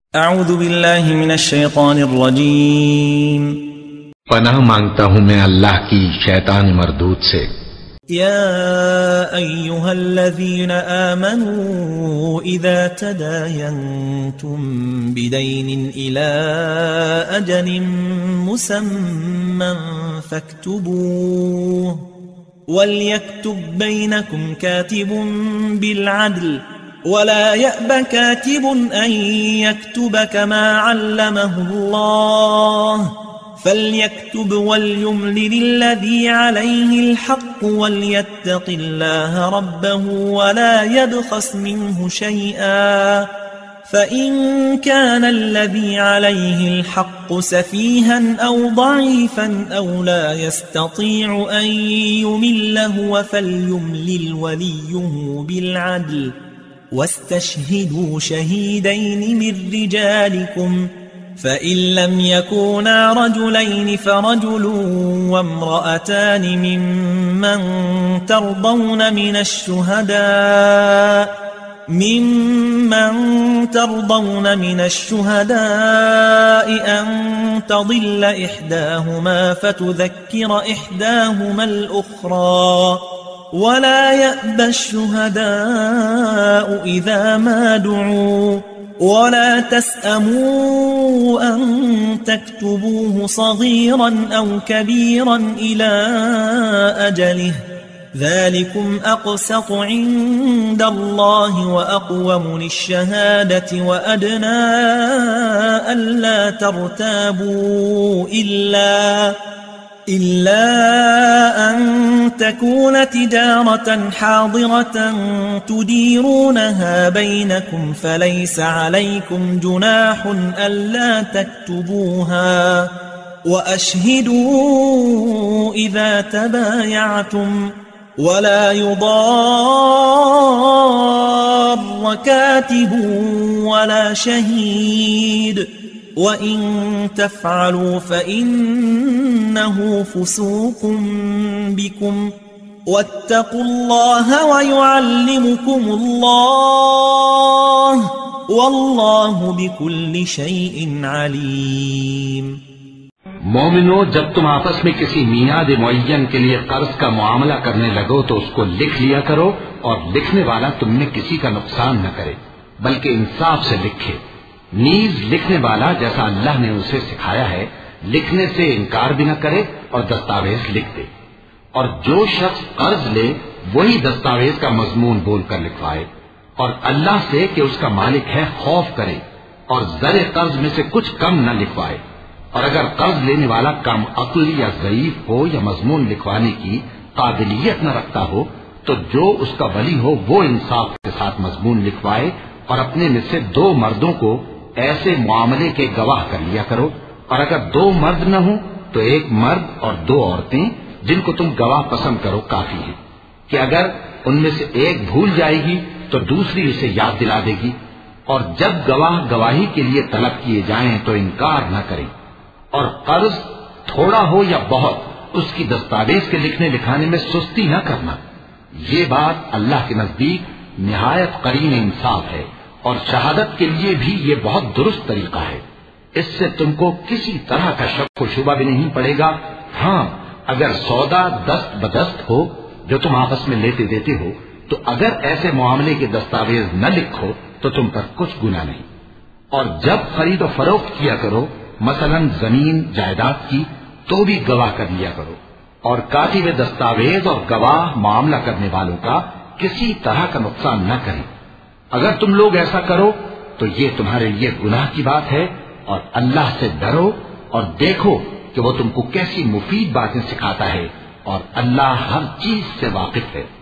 اعوذ باللہ من الشیطان الرجیم پناہ مانگتا ہوں میں اللہ کی شیطان مردود سے۔ یا ایہا الذین آمنوا اذا تداینتم بدین الى اجل مسمى فاکتبوه وليكتب بينكم كاتب بالعدل ولا يأب كاتب أن يكتب كما علمه الله فليكتب وليملل الذي عليه الحق وليتق الله ربه ولا يبخس منه شيئا فإن كان الذي عليه الحق سفيها أو ضعيفا أو لا يستطيع أن يمله فليملل وليه بالعدل واستشهدوا شهيدين من رجالكم فإن لم يكونا رجلين فرجل وامرأتان ممن ترضون من الشهداء أن تضل إحداهما فتذكر إحداهما الأخرى ولا يأبى الشهداء إذا ما دعوا ولا تسأموا أن تكتبوه صغيرا أو كبيرا إلى أجله ذلكم أقسط عند الله وأقوم للشهادة وأدنى ألا ترتابوا إلا أن تكون تجارة حاضرة تديرونها بينكم فليس عليكم جناح ألا تكتبوها وأشهدوا إذا تبايعتم ولا يضار كاتب ولا شهيد وَإِن تَفْعَلُوا فَإِنَّهُ فُسُوقٌ بِكُمْ وَاتَّقُوا اللَّهَ وَيُعَلِّمُكُمُ اللَّهُ وَاللَّهُ بِكُلِّ شَيْءٍ عَلِيمٌ۔ مومنو، جب تم آپس میں کسی میعاد معین کے لیے قرض کا معاملہ کرنے لگو تو اس کو لکھ لیا کرو، اور لکھنے والا تم میں کسی کا نقصان نہ کرے بلکہ انصاف سے لکھے۔ نیز لکھنے والا جیسا اللہ نے اسے سکھایا ہے لکھنے سے انکار بھی نہ کرے اور دستاویز لکھ دے، اور جو شخص قرض لے وہی دستاویز کا مضمون بول کر لکھوائے، اور اللہ سے کہ اس کا مالک ہے خوف کرے، اور زر قرض میں سے کچھ کم نہ لکھوائے۔ اور اگر قرض لینے والا کم عقل یا ضعیف ہو یا مضمون لکھوانے کی قابلیت نہ رکھتا ہو تو جو اس کا ولی ہو وہ انصاف کے ساتھ مضمون لکھوائے، اور اپنے میں سے 2 مردوں کو ایسے معاملے کے گواہ کر لیا کرو، اور اگر 2 مرد نہ ہوں تو 1 مرد اور 2 عورتیں جن کو تم گواہ پسند کرو کافی ہے، کہ اگر ان میں سے ایک بھول جائے گی تو دوسری اسے یاد دلا دے گی، اور جب گواہ گواہی کے لیے طلب کیے جائیں تو انکار نہ کریں، اور قرض تھوڑا ہو یا بہت اس کی دستاویز کے لکھنے لکھانے میں سستی نہ کرنا۔ یہ بات اللہ کے نزدیک نہایت قرین انصاف ہے، اور شہادت کے لیے بھی یہ بہت درست طریقہ ہے۔ اس سے تم کو کسی طرح کا شک و شبہ بھی نہیں پڑے گا۔ ہاں، اگر سودا دست بدست ہو جو تم آپس میں لیتے دیتے ہو تو اگر ایسے معاملے کے دستاویز نہ لکھو تو تم پر کچھ گناہ نہیں۔ اور جب خرید و فروخت کیا کرو، مثلا زمین جائیداد کی، تو بھی گواہ کر لیا کرو، اور کاتب دستاویز اور گواہ معاملہ کرنے والوں کا کسی طرح کا نقصان نہ کریں۔ اگر تم لوگ ایسا کرو تو یہ تمہارے لیے گناہ کی بات ہے، اور اللہ سے ڈرو اور دیکھو کہ وہ تم کو کیسی مفید باتیں سکھاتا ہے، اور اللہ ہر چیز سے واقف ہے۔